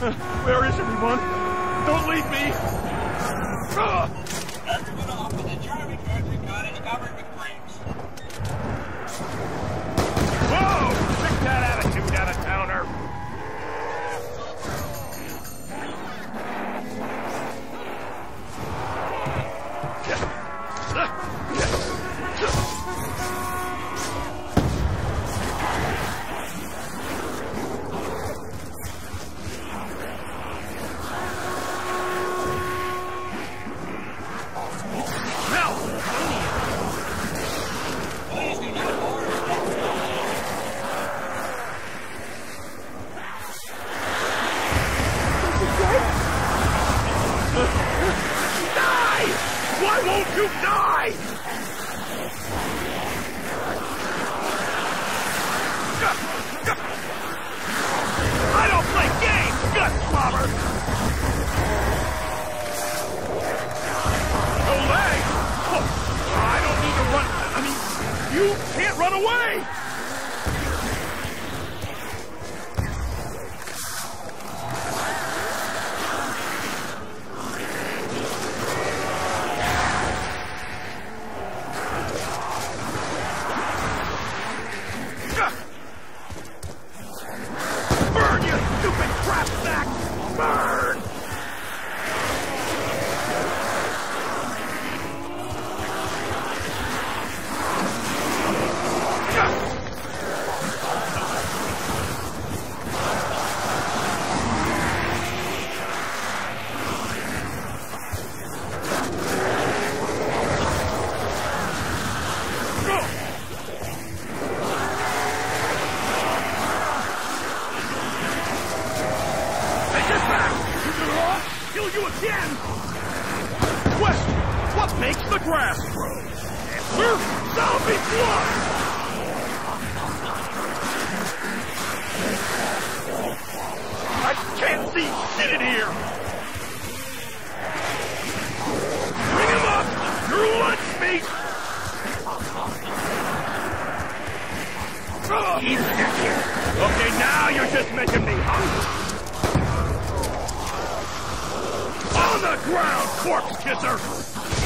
Where is everyone? Don't leave me! Everyone off in the Charlie country got it covered with grapes. Whoa! Take that attitude, out-of-towner! Why won't you die? I don't play games, gut slobber! No legs! Oh, I don't need to run. I mean, you can't run away! Burn, you stupid crap sack! Burn! Kill you again! Question, what makes the grass grow? Answer, zombie blood! I can't see shit in here! Bring him up! Your lunch meat! Okay, now you're just making me hungry! On the ground, corpse kisser!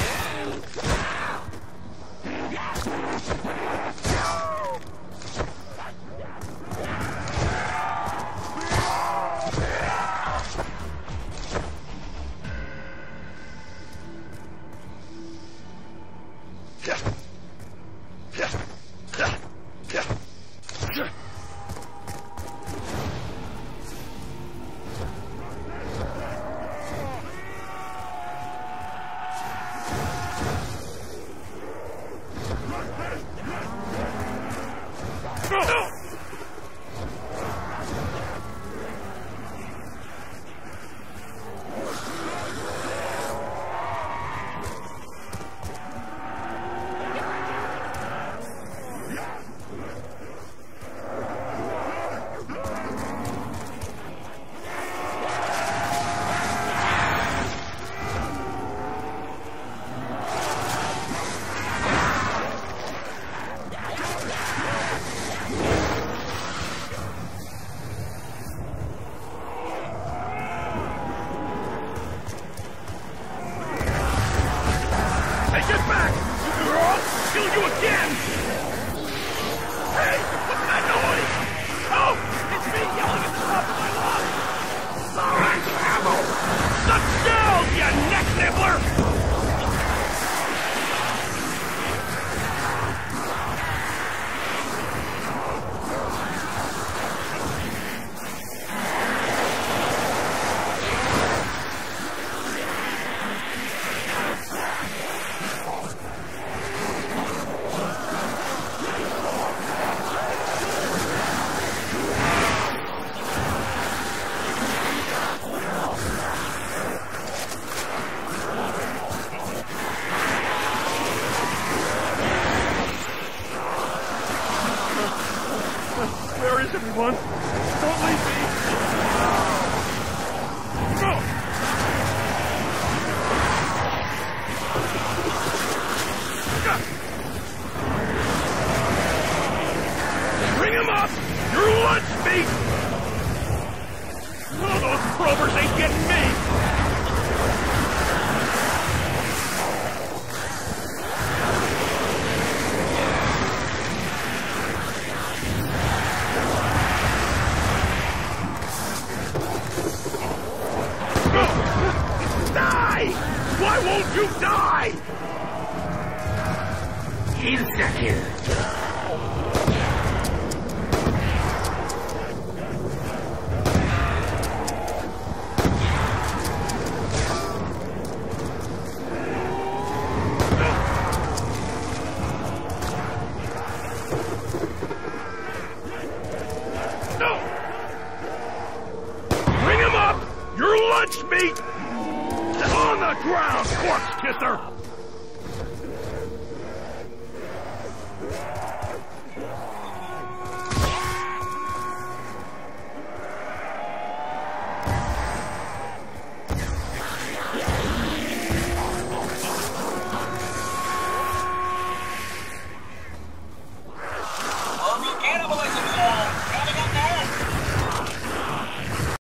Kill you again! Hey, what's that noise? Oh, it's me yelling at the top of my lungs! Sorry, ammo! The shells, you neck nibbler! Where is everyone? Don't leave me! Go! Bring him up! Your lunch meat! Oh, those Crovers ain't getting me! Die! Why won't you die? Insta-kill. Bring him up! Your lunch meat! On the ground, corpse kisser!